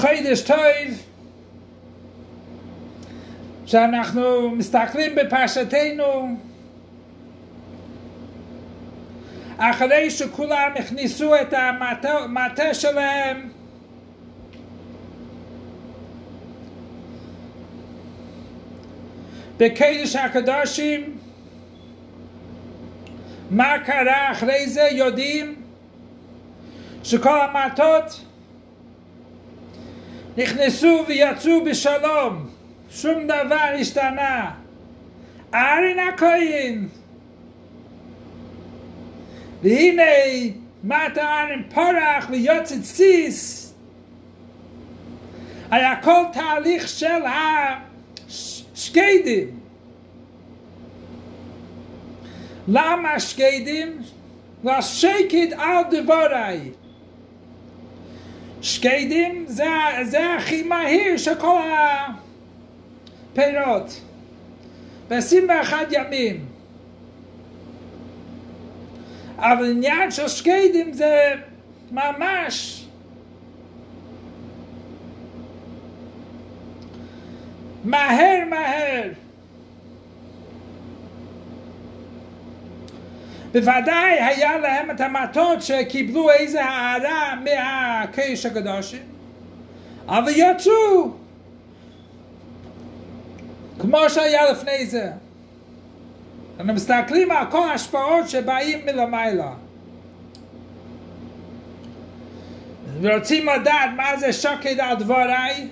חודש טוב שאנחנו מסתכלים בפרשתנו אחרי שכולם הכניסו את המטה שלהם בקודש הקדושים. מה קרה אחרי זה? יודעים שכל המטות נכנסו ויצאו בשלום, שום דבר השתנה. אהרון הכהן, והנה מטה אהרון פורח ויוצא ציס. היה כל תהליך של השקדים. למה שקדים? לשקד על דבריי. שקדים זה הכי מהיר של כל הפירות, ב-21 ימים. אבל עניין של שקדים זה ממש מהר. בוודאי היה להם את המטות שקיבלו איזה הערה מהקודש הקדושים, אבל יצאו כמו שהיה לפני זה. אנחנו מסתכלים על כל ההשפעות שבאים מלמעלה ורוצים לדעת מה זה שקד על דבריי.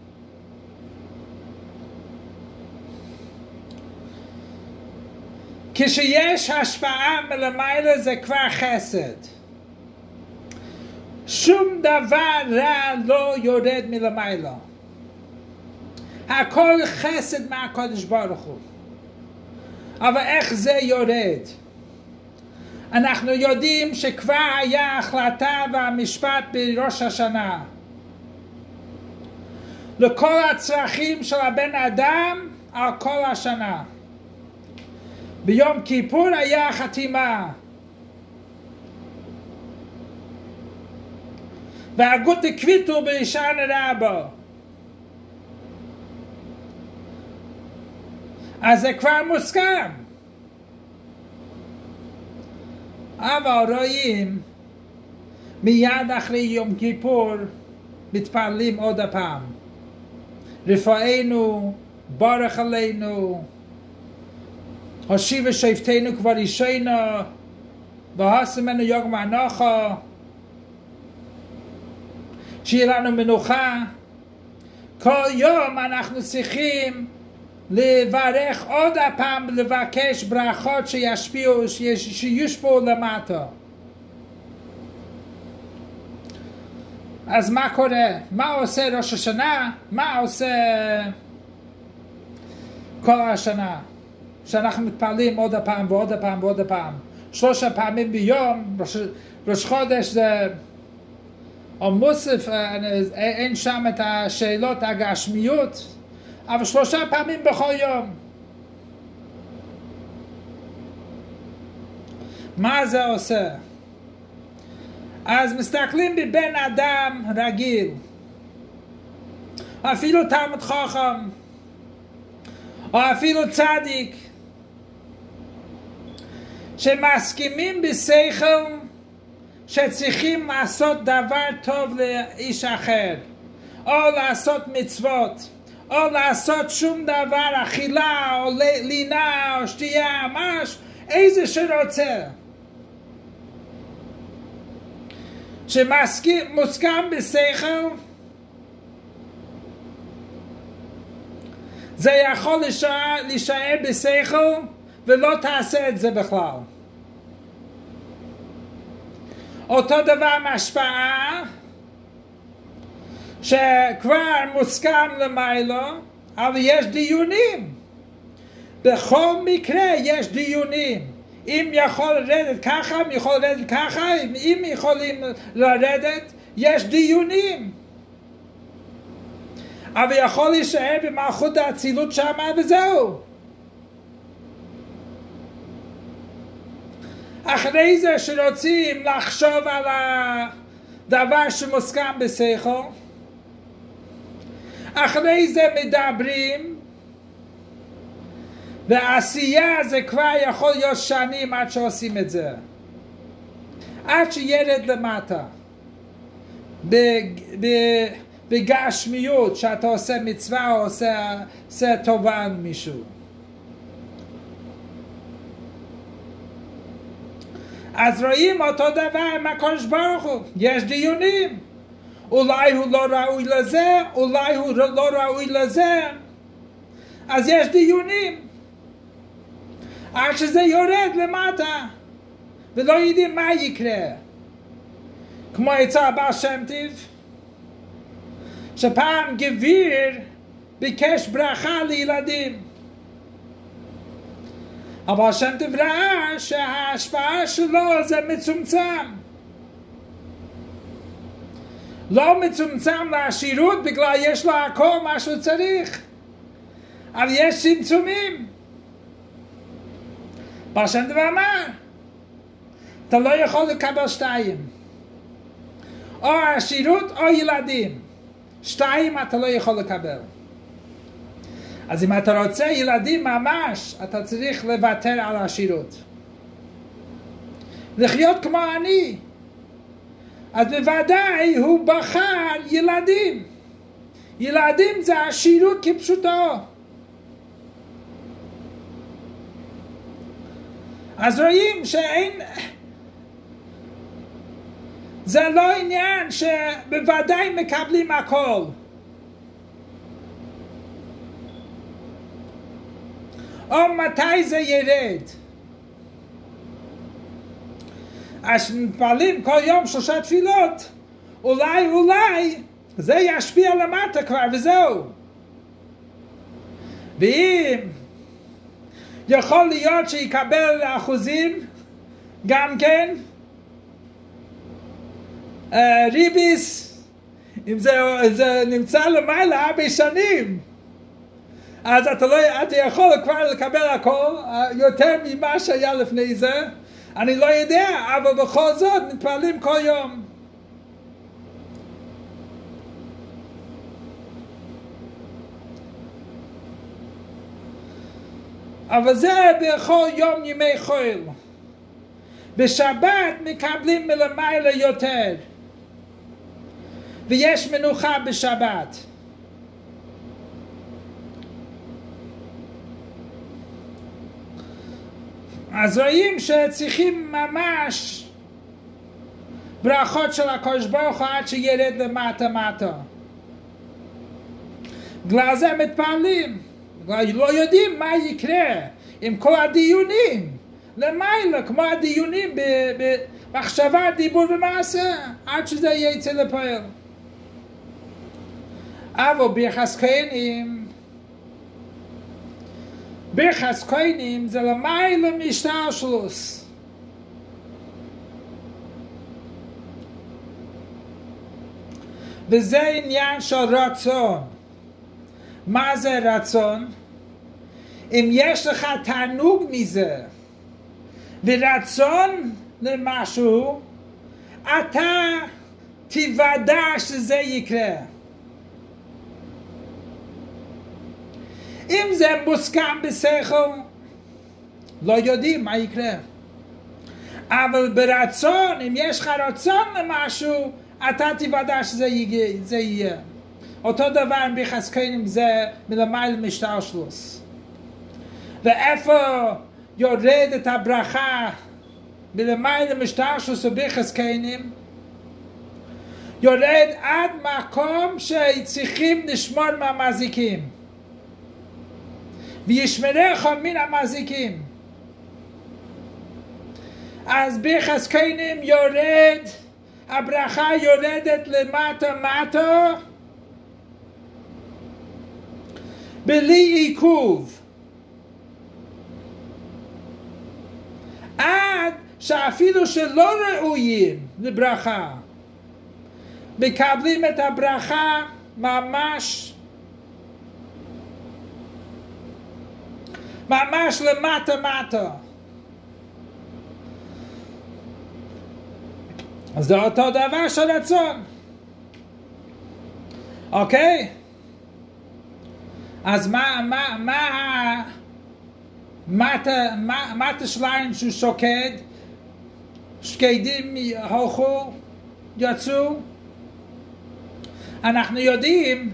כשיש השפעה מלמעלה זה כבר חסד. שום דבר רע לא יורד מלמעלה. הכל חסד מהקדוש ברוך הוא. אבל איך זה יורד? אנחנו יודעים שכבר היה החלטה והמשפט בראש השנה. לכל הצרכים של הבן אדם על כל השנה. ביום כיפור היה חתימה. והגות דקביטו בישן רבו. אז זה כבר מוסכם. אבל רואים מיד אחרי יום כיפור מתפללים עוד הפעם. רפואנו, ברך עלינו, הושיב שפטנו כבר ישנו, והשמנו יום אנוכה, שיהיה לנו מנוחה. כל יום אנחנו צריכים לברך עוד הפעם, לבקש ברכות שישפיעו, שיושפעו למטה. אז מה קורה? מה עושה ראש השנה? מה עושה כל השנה? שאנחנו מתפללים עוד הפעם ועוד הפעם ועוד הפעם. 3 פעמים ביום. ראש חודש זה או מוסף, אין שם את השאלות הגשמיות, אבל 3 פעמים בכל יום. מה זה עושה? אז מסתכלים בבן אדם רגיל, אפילו תלמיד חכם, או אפילו צדיק, שמסכימים בשכל שצריכים לעשות דבר טוב לאיש אחר, או לעשות מצוות, או לעשות שום דבר, אכילה, או לינה, או שתייה, איזה שרוצה. שמוסכם בשכל, זה יכול להישאר בשכל, ולא תעשה את זה בכלל. אותו דבר מהשפעה, שכבר מוסכם למעלה, אבל יש דיונים. בכל מקרה יש דיונים. אם יכול לרדת ככה, אם יכול לרדת ככה, אם יכולים לרדת, יש דיונים. אבל יכול להישאר במלכות האצילות שמה וזהו. אחרי זה שרוצים לחשוב על הדבר שמוסכם בשכל, אחרי זה מדברים, ועשייה זה כבר יכול להיות שנים עד שעושים את זה. עד שירד למטה. בגשמיות, שאתה עושה מצווה או עושה טובה למישהו. אז רואים אותו דבר עם הקדוש ברוך הוא. יש דיונים. אולי הוא לא ראוי לזה, אולי הוא לא ראוי לזה. אז יש דיונים. עד שזה יורד למטה. ולא יודעים מה יקרה. כמו יצא הבעל שם טוב, שפעם גביר ביקש ברכה לילדים. אבל שם טוב ראה שההשפעה שלו זה מצומצם. לא מצומצם לעשירות בגלל יש לו הכל מה שהוא צריך. אבל יש צמצומים. אבל שם טוב אמר, אתה לא יכול לקבל שתיים. או עשירות או ילדים. שתיים אתה לא יכול לקבל. אז אם אתה רוצה ילדים ממש, אתה צריך לוותר על העשירות. לחיות כמו אני. אז בוודאי הוא בחר ילדים. ילדים זה עשירות כפשוטו. אז רואים שאין... זה לא עניין שבוודאי מקבלים הכל. או מתי זה ירד. אז מתפללים כל יום 3 תפילות. אולי זה ישפיע למטה כבר וזהו. ואם יכול להיות שיקבל אחוזים גם כן, ריביס, אם זה נמצא למעלה הרבה שנים, אז אתה יכול כבר לקבל הכל, יותר ממה שהיה לפני זה, אני לא יודע, אבל בכל זאת מתפללים כל יום. אבל זה בכל יום ימי חול. בשבת מקבלים מלמעלה יותר. ויש מנוחה בשבת. אז רואים שצריכים ממש ברכות של הקדוש ברוך הוא עד שירד למטה. בגלל זה מתפעלים. לא יודעים מה יקרה עם כל הדיונים. למעלה, כמו הדיונים במחשבה, דיבור ומעשה, עד שזה יצא לפועל. אבל ברכס כהנים זה למעלה משתלשלוס. וזה עניין של רצון. מה זה רצון? אם יש לך תענוג מזה ורצון למשהו, אתה תוודא שזה יקרה. אם זה מוסכם בשכל, לא יודעים מה יקרה. אבל ברצון, אם יש לך רצון למשהו, אתה תוודא שזה יהיה. אותו דבר עם ברכס כהנים זה מלמעלה משתלשלוס. ואיפה יורדת הברכה מלמעלה משתלשלוס וברכס כהנים? יורד עד מקום שצריכים לשמור מהמזיקים. וישמרך מן המזיקים. אז ברכס כהנים יורד, הברכה יורדת למטה, בלי עיכוב. עד שאפילו שלא ראויים לברכה, מקבלים את הברכה ממש למטה. אז זה אותו דבר של רצון. אוקיי? אז מה תשליין שהוא שוקד? שקדים הלכו, יצאו. אנחנו יודעים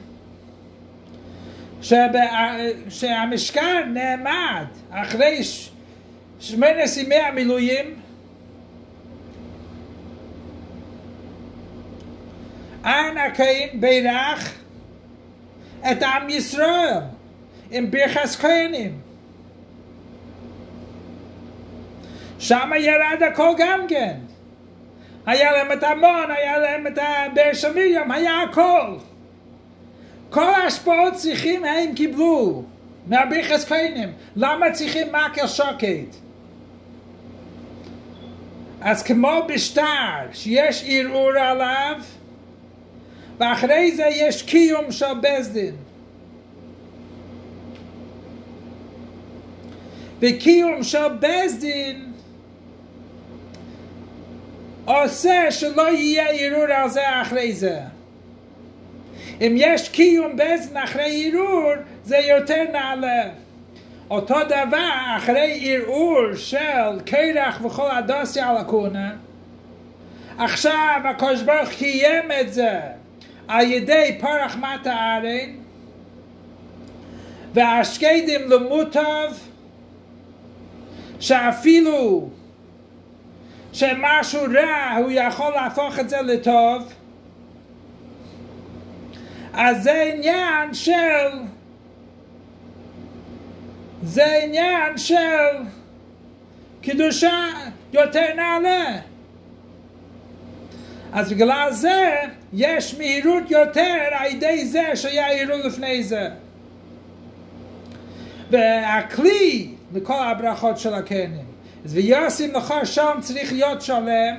שהמשכן נעמד אחרי 18 ימי המילואים. ארון הכהן בירך את עם ישראל עם ברכת כהנים. שם ירד הכל גם כן. היה להם את המון, היה להם את באר של מרים, היה הכל. כל ההשפעות צריכים הם קיבלו מהברכת כהנים. למה צריכים מקל שוקת? אז כמו בשטר שיש ערעור עליו, ואחרי זה יש קיום של בית דין. וקיום של בית דין עושה שלא יהיה ערעור על זה אחרי זה. אם יש קיום בית דין אחרי ערעור, זה יותר נעלה. אותו דבר אחרי ערעור של קרח וכל הדוסי על הכהונה, עכשיו הקדוש ברוך קיים את זה על ידי פרח מטה ארון, והשקדים למוטב, שאפילו שמשהו רע הוא יכול להפוך את זה לטוב. אז זה עניין של קדושה יותר נעלה. אז בגלל זה יש מהירות יותר על ידי זה שהיה ערעור לפני זה. והכלי לכל הברכות של הכהנים. אז ויוסים לך שם צריך להיות שלם,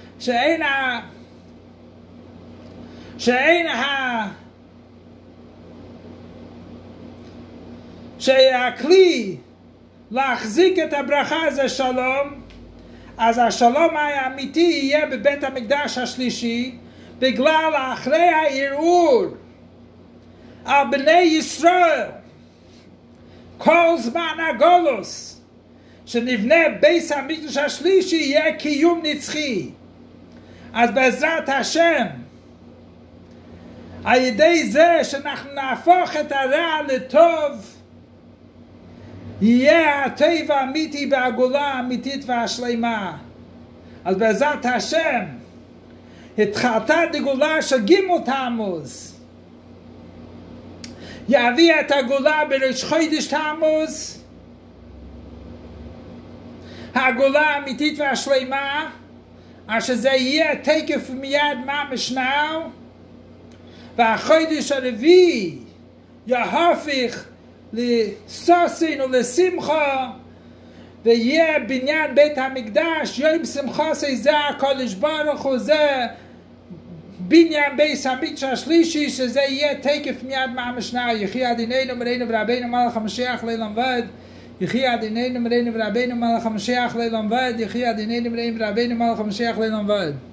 שהכלי להחזיק את הברכה זה שלום. אז השלום האמיתי יהיה בבית המקדש השלישי, בגלל אחרי הערעור על בני ישראל כל זמן הגולוס שנבנה בית המקדש השלישי יהיה קיום נצחי. אז בעזרת השם, על ידי זה שאנחנו נהפוך את הרע לטוב, יהיה הטבע האמיתי והגאולה האמיתית והשלמה. אז בעזרת השם התחלתה דגאולה של ג' תמוז, יביא את הגאולה בראש חודש תמוז, הגאולה האמיתית והשלמה, אשר זה יהיה תקף מיד ממש now, והחודש הרביעי יהפוך לסוסין ולשמחה, ויהיה בניין בית המקדש יום שמחה זה הקודש ברוך הוא, זה בניין בית המקדש השלישי, שזה יהיה תקף מיד ממש now. יחי אדיננו מלנו ורבנו מלך המשיח לעולם ועד. יחי אדיננו מלנו ורבנו מלך המשיח לעולם ועד. יחי אדיננו מלנו ורבנו מלך המשיח לעולם ועד.